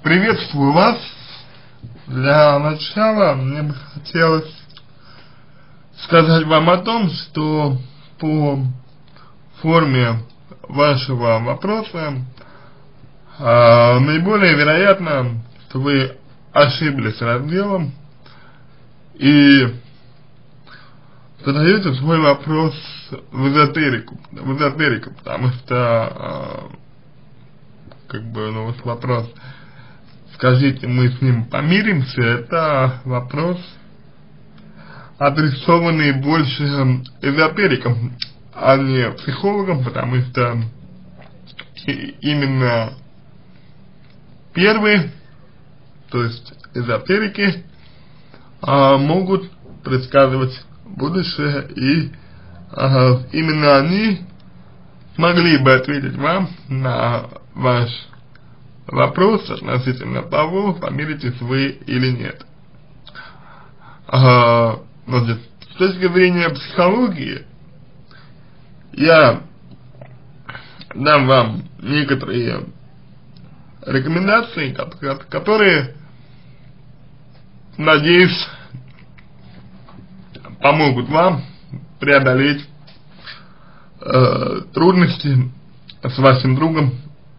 Приветствую вас. Для начала мне бы хотелось сказать вам о том, что по форме вашего вопроса наиболее вероятно, что вы ошиблись разделом и задаете свой вопрос в эзотерику, потому что вот вопрос, скажите, мы с ним помиримся, это вопрос, адресованный больше эзотерикам, а не психологам, потому что именно первые, то есть эзотерики, могут предсказывать будущее, и именно они смогли бы ответить вам на ваш вопрос относительно того, помиритесь вы или нет. Значит, с точки зрения психологии, я дам вам некоторые рекомендации, которые, надеюсь, помогут вам преодолеть трудности с вашим другом,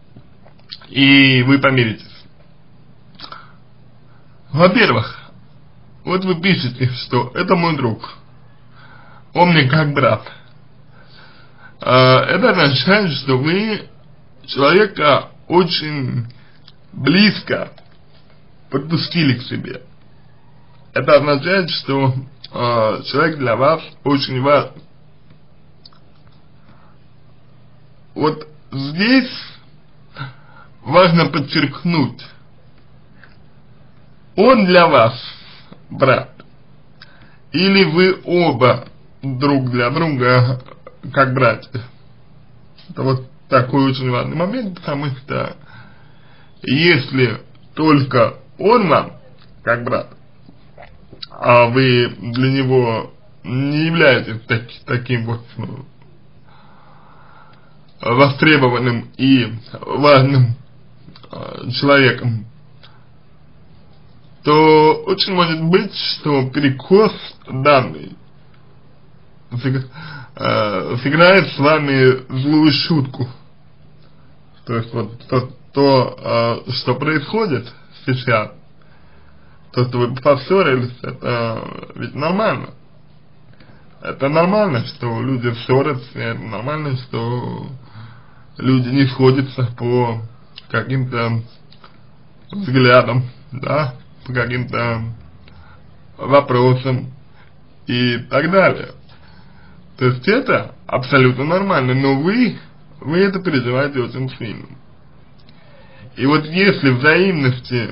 и вы помиритесь. Во-первых, вот вы пишете, что это мой друг, он мне как брат. Это означает, что вы человека очень близко подпустили к себе. Это означает, что человек для вас очень важен. Вот здесь важно подчеркнуть, он для вас брат, или вы оба друг для друга как братья. Это вот такой очень важный момент, потому что если только он вам как брат, а вы для него не являетесь таким вот востребованным и важным человеком, то очень может быть, что перекос данный сыграет с вами злую шутку. То есть вот то, что происходит сейчас, то, что вы поссорились, это ведь нормально. Это нормально, что люди ссорятся, это нормально, что люди не сходятся по каким-то взглядам, да, по каким-то вопросам и так далее. То есть это абсолютно нормально, но вы это переживаете очень сильно. И вот если взаимности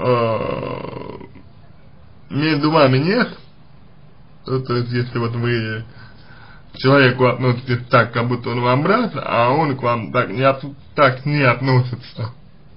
между вами нет, то есть если вот вы к человеку относитесь так, как будто он вам брат, а он к вам так не относится,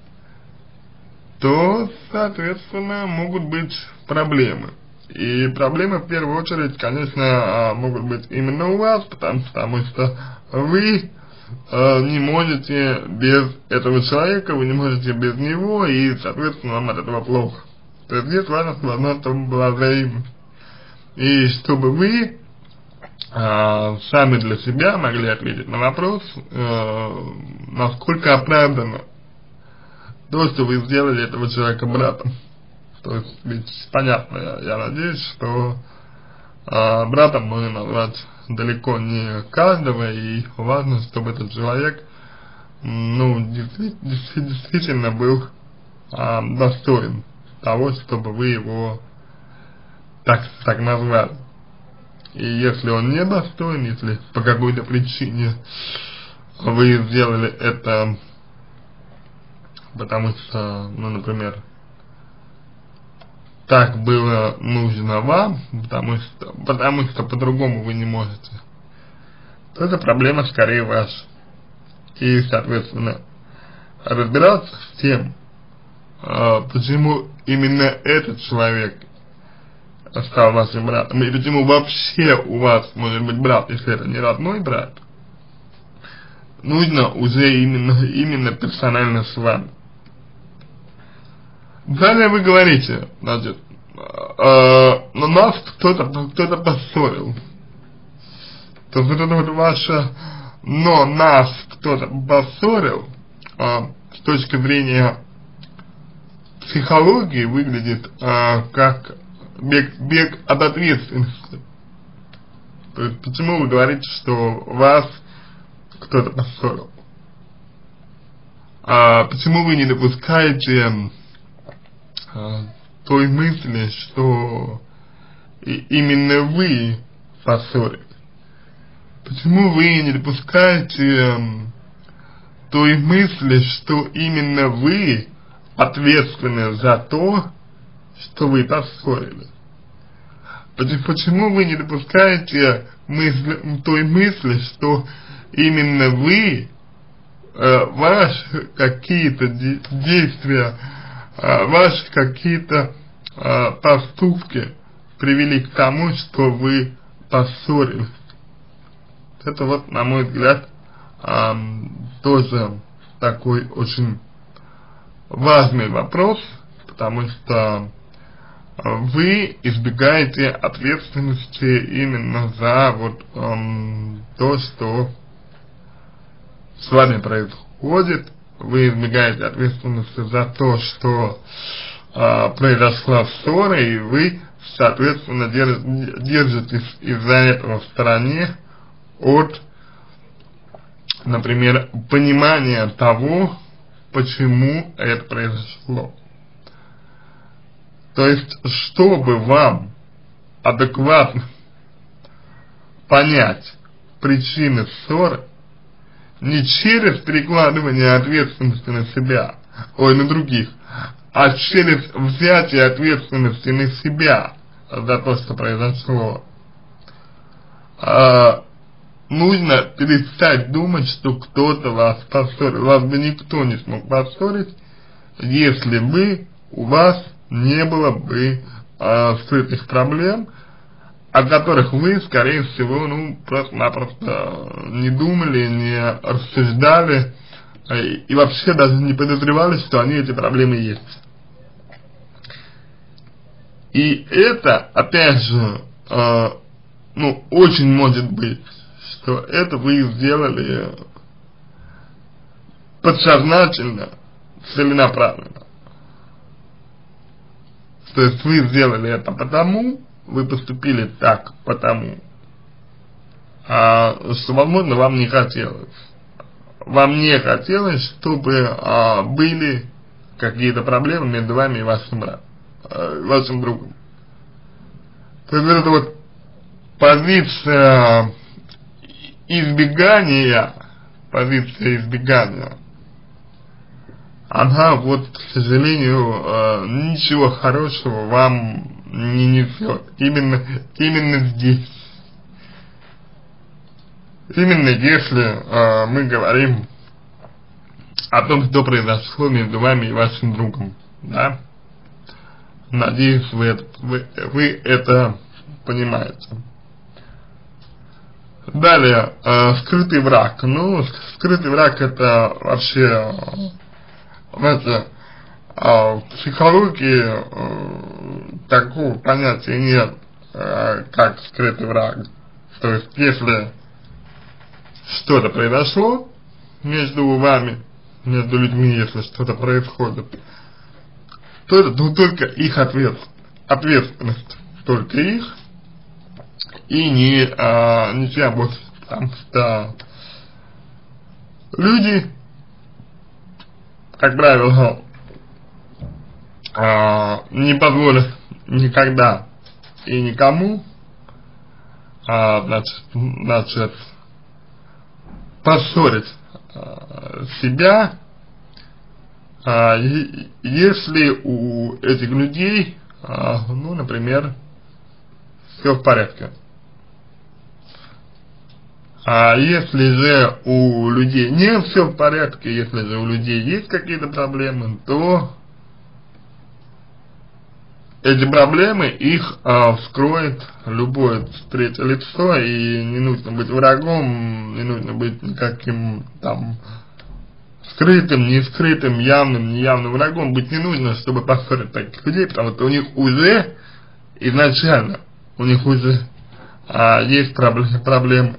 то, соответственно, могут быть проблемы. И проблемы в первую очередь, конечно, могут быть именно у вас, потому что вы не можете без этого человека, вы не можете без него, и, соответственно, вам от этого плохо. То есть здесь важно, чтобы была взаимность. И чтобы вы сами для себя могли ответить на вопрос, насколько оправдано то, что вы сделали этого человека братом. То есть, ведь понятно, я надеюсь, что братом можно назвать далеко не каждого, и важно, чтобы этот человек, действительно был достоин того, чтобы вы его так назвали. И если он не достоин, если по какой-то причине вы сделали это, потому что, например, так было нужно вам, потому что по-другому вы не можете, то эта проблема скорее ваша. И, соответственно, разбираться с тем, почему именно этот человек стал вашим братом, и почему вообще у вас может быть брат, если это не родной брат, нужно уже именно персонально с вами. Далее вы говорите, значит, но нас кто-то поссорил. То есть вот это вот ваше, но нас кто-то поссорил, с точки зрения психологии выглядит как бег от ответственности. То есть почему вы говорите, что вас кто-то поссорил? Почему вы не допускаете той мысли, что именно вы поссорились? Почему вы не допускаете той мысли, что именно вы ответственны за то, что вы поссорились? Почему вы не допускаете той мысли, что именно вы, ваши какие-то действия, ваши какие-то поступки привели к тому, что вы поссорились? Это вот, на мой взгляд, тоже такой очень важный вопрос, потому что вы избегаете ответственности именно за вот то, что с вами происходит, вы избегаете ответственности за то, что произошла ссора, и вы, соответственно, держитесь из-за этого в стороне от, например, понимания того, почему это произошло. То есть, чтобы вам адекватно понять причины ссоры, не через перекладывание ответственности на себя, на других, а через взятие ответственности на себя за то, что произошло, нужно перестать думать, что кто-то вас поссорил. Вас бы никто не смог поссорить, если бы у вас не было бы скрытых проблем, о которых вы, скорее всего, просто-напросто не думали, не рассуждали и вообще даже не подозревали, что они, эти проблемы есть. И это, опять же, очень может быть, что это вы сделали подсознательно, целенаправленно. То есть вы сделали это потому, вы поступили так потому, что, возможно, вам не хотелось. Вам не хотелось, чтобы были какие-то проблемы между вами и вашим другом. То есть это вот позиция избегания, она вот, к сожалению, ничего хорошего вам не несет. Именно здесь. Именно если мы говорим о том, что произошло между вами и вашим другом, да? Надеюсь, вы это понимаете. Далее, скрытый враг. Скрытый враг — это вообще, знаете, в психологии такого понятия нет, как скрытый враг. То есть, если что-то произошло между вами, между людьми, если что-то происходит, то это только их ответственность, только их, и ничья больше, потому что люди, как правило, не позволят никогда и никому, значит, поссорить себя, если у этих людей, например, все в порядке. Если же у людей не все в порядке, если же у людей есть какие-то проблемы, то эти проблемы их вскроет любое третье лицо, и не нужно быть врагом, не нужно быть никаким там скрытым, не скрытым, явным, неявным врагом быть не нужно, чтобы поссорить таких людей, потому что у них уже изначально, у них уже есть проблемы.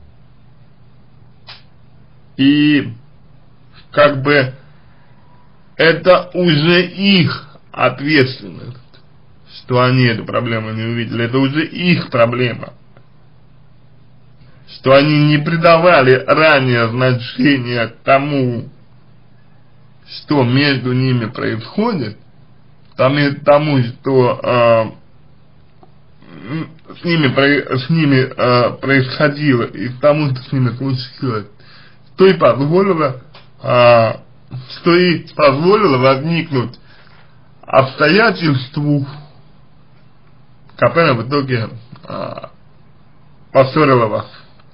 И как бы это уже их ответственность, что они эту проблему не увидели, это уже их проблема. Что они не придавали ранее значения тому, что между ними происходит, тому, что с ними происходило, и тому, что с ними случилось, что и позволило возникнуть обстоятельству, которое в итоге поссорило вас.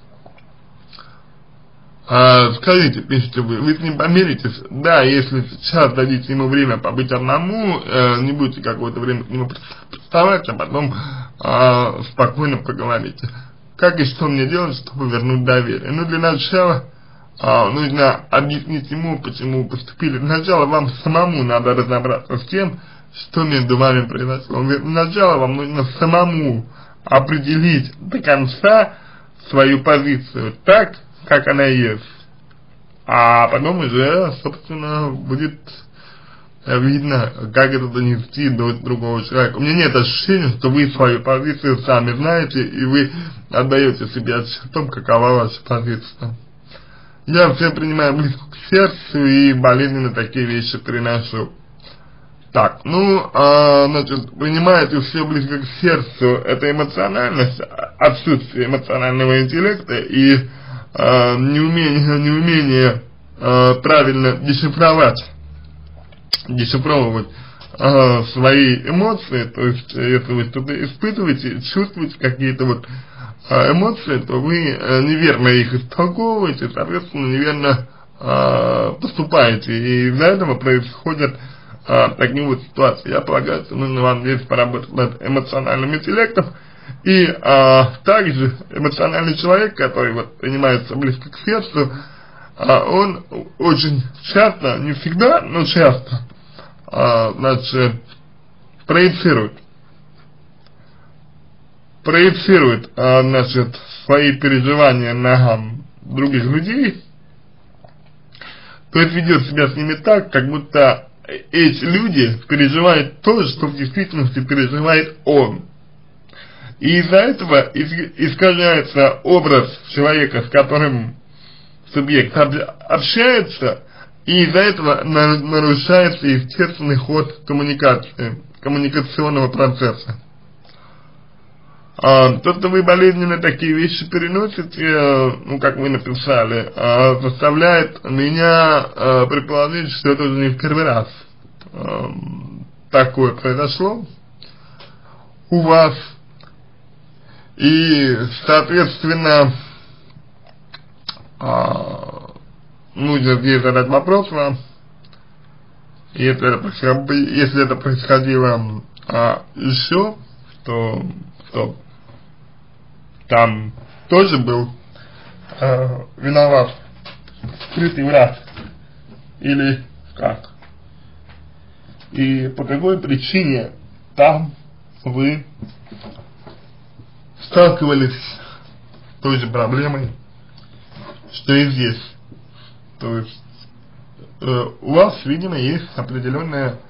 Скажите, пишите вы с ним помиритесь? Да, если сейчас дадите ему время побыть одному, не будете какое-то время к нему приставать, а потом спокойно поговорите. Как и что мне делать, чтобы вернуть доверие? Ну, для начала нужно объяснить ему, почему вы поступили. Сначала вам самому надо разобраться с тем, что между вами произошло. Сначала вам нужно самому определить до конца свою позицию так, как она есть. А потом уже, собственно, будет видно, как это донести до другого человека. У меня нет ощущения, что вы свою позицию сами знаете, и вы отдаете себе отчет о том, какова ваша позиция. Я все принимаю близко к сердцу и болезненно такие вещи переношу. Так, значит, принимаете все близко к сердцу, это эмоциональность, отсутствие эмоционального интеллекта и неумение правильно дешифровывать свои эмоции, то есть если вы что-то испытываете, чувствуете какие-то вот эмоции, то вы неверно их истолковываете, соответственно, неверно поступаете, и из-за этого происходят такие вот ситуации. Я полагаю, что нужно вам здесь поработать над эмоциональным интеллектом. И также эмоциональный человек, который вот принимается близко к сердцу, он очень часто, не всегда, но часто, значит, проецирует, значит, свои переживания на других людей, то есть ведет себя с ними так, как будто эти люди переживают то, что в действительности переживает он. И из-за этого искажается образ человека, с которым субъект общается, и из-за этого нарушается естественный ход коммуникационного процесса. То, что вы болезненно такие вещи переносите, ну, как вы написали, заставляет меня предположить, что это уже не в первый раз такое произошло у вас. И, соответственно, нужно здесь задать вопрос вам, если это происходило еще, то там тоже был виноват скрытый враг, или как? И по какой причине там вы сталкивались с той же проблемой, что и здесь. То есть у вас, видимо, есть определенный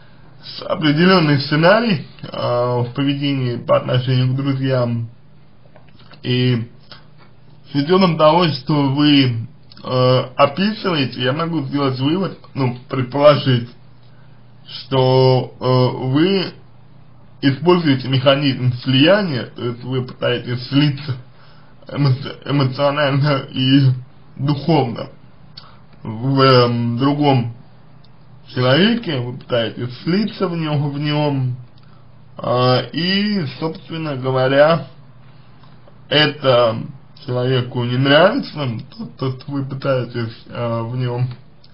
сценарий в поведении по отношению к друзьям. И с учетом того, что вы описываете, я могу сделать вывод, предположить, что вы используете механизм слияния, то есть вы пытаетесь слиться эмоционально и духовно в другом человеке, вы пытаетесь слиться в нем, и, собственно говоря, это человеку не нравится, то, что вы пытаетесь в нем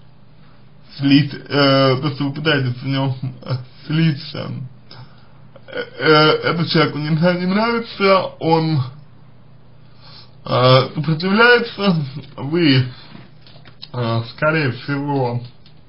слиться, это человеку не нравится, он сопротивляется, вы скорее всего,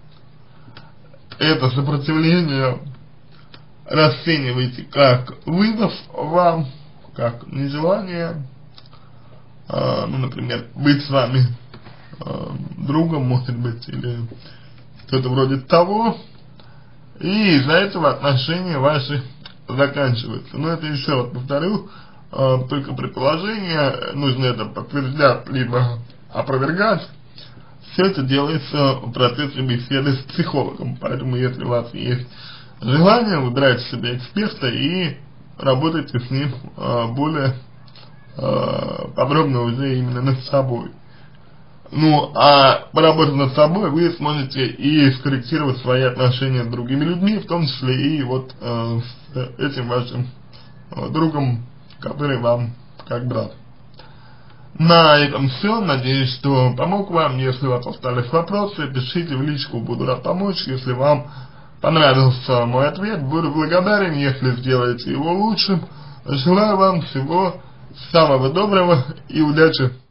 это сопротивление расценивайте как вызов вам, как нежелание, ну, например, быть с вами другом, может быть, или что-то вроде того, и из-за этого отношения ваши заканчиваются. Но это еще раз повторю, только предположение, нужно это подтверждать, либо опровергать. Все это делается в процессе беседы с психологом, поэтому если у вас есть желание, выбирайте себе эксперта и работайте с ним более подробно уже именно над собой. Ну, а поработав над собой, вы сможете и скорректировать свои отношения с другими людьми, в том числе и вот с этим вашим другом, который вам как брат. На этом все. Надеюсь, что помог вам. Если у вас остались вопросы, пишите в личку, буду рад помочь. Если вам понравился мой ответ, буду благодарен, если сделаете его лучшим. Желаю вам всего самого доброго и удачи!